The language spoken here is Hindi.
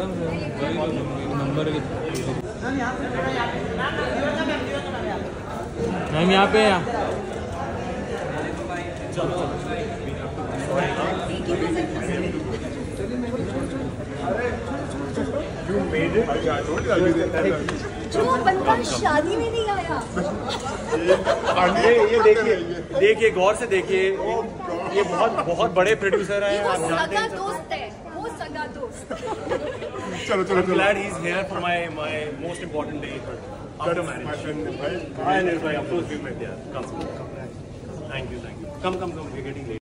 नंबर मैम यहाँ पे जो बंदा शादी में नहीं आया। ये देखिए गौर से देखिए, ये बहुत बड़े प्रोड्यूसर हैं। वो सगा दोस्त है, वो सगा दोस्त। चलो glad he's here for my most important day after marriage. My friend Nirvay. Hi Nirvay, of course we met there. Come. Thank you. Come. We're getting late.